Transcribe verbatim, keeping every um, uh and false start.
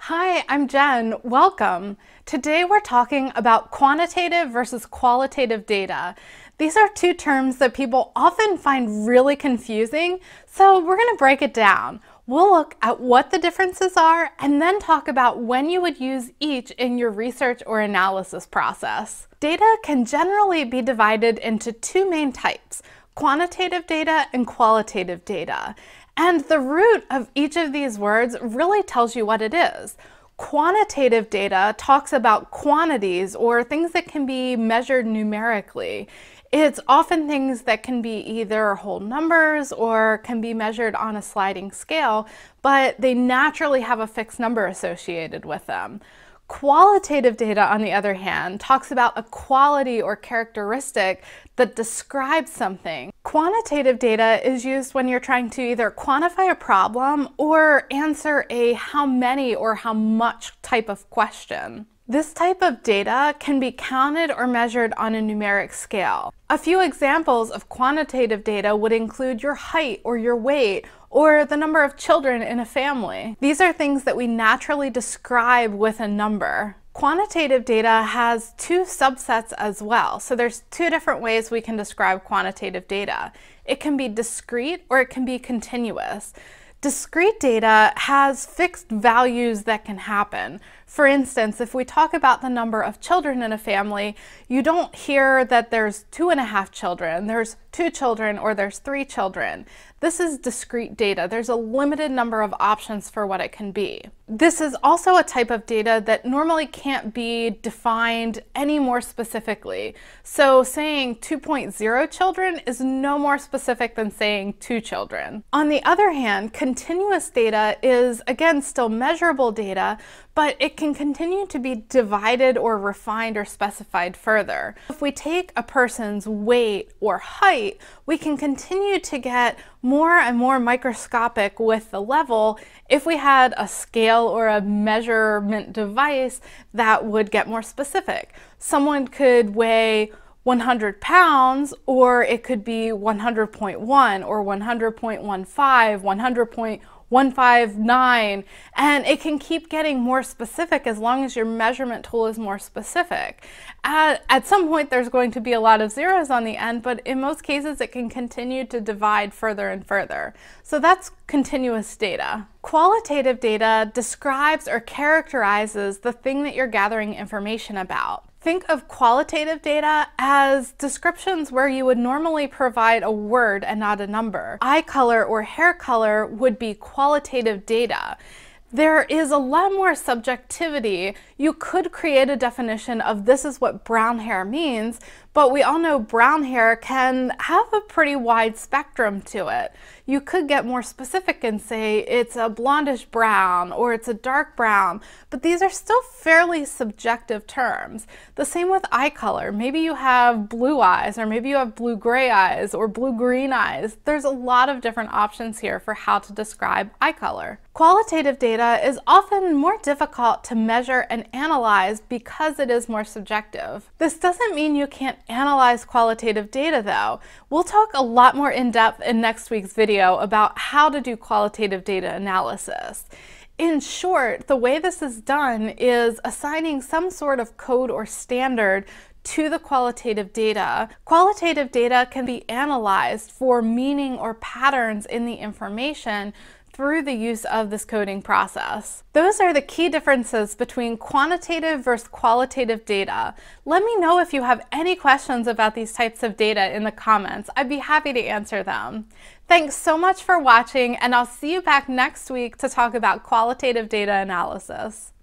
Hi, I'm Jen. Welcome. Today we're talking about quantitative versus qualitative data. These are two terms that people often find really confusing, so we're going to break it down. We'll look at what the differences are and then talk about when you would use each in your research or analysis process. Data can generally be divided into two main types: quantitative data and qualitative data. And the root of each of these words really tells you what it is. Quantitative data talks about quantities or things that can be measured numerically. It's often things that can be either whole numbers or can be measured on a sliding scale, but they naturally have a fixed number associated with them. Qualitative data, on the other hand, talks about a quality or characteristic that describes something. Quantitative data is used when you're trying to either quantify a problem or answer a how many or how much type of question. This type of data can be counted or measured on a numeric scale. A few examples of quantitative data would include your height or your weight, or the number of children in a family. These are things that we naturally describe with a number. Quantitative data has two subsets as well. So there's two different ways we can describe quantitative data. It can be discrete or it can be continuous. Discrete data has fixed values that can happen. For instance, if we talk about the number of children in a family, you don't hear that there's two and a half children, there's two children, or there's three children. This is discrete data. There's a limited number of options for what it can be. This is also a type of data that normally can't be defined any more specifically. So saying two point zero children is no more specific than saying two children. On the other hand, continuous data is, again, still measurable data, but it can continue to be divided or refined or specified further. If we take a person's weight or height, we can continue to get more and more microscopic with the level if we had a scale or a measurement device that would get more specific. Someone could weigh one hundred pounds, or it could be one hundred point one or one hundred point one five, one hundred point one five nine, and it can keep getting more specific as long as your measurement tool is more specific. At, at some point there's going to be a lot of zeros on the end, but in most cases it can continue to divide further and further. So that's continuous data. Qualitative data describes or characterizes the thing that you're gathering information about. Think of qualitative data as descriptions where you would normally provide a word and not a number. Eye color or hair color would be qualitative data. There is a lot more subjectivity. You could create a definition of this is what brown hair means, but we all know brown hair can have a pretty wide spectrum to it. You could get more specific and say it's a blondish brown or it's a dark brown, but these are still fairly subjective terms. The same with eye color. Maybe you have blue eyes, or maybe you have blue-gray eyes or blue-green eyes. There's a lot of different options here for how to describe eye color. Qualitative data is often more difficult to measure and analyze because it is more subjective. This doesn't mean you can't analyze qualitative data though. We'll talk a lot more in depth in next week's video about how to do qualitative data analysis. In short, the way this is done is assigning some sort of code or standard to the qualitative data. Qualitative data can be analyzed for meaning or patterns in the information through the use of this coding process. Those are the key differences between quantitative versus qualitative data. Let me know if you have any questions about these types of data in the comments. I'd be happy to answer them. Thanks so much for watching, and I'll see you back next week to talk about qualitative data analysis.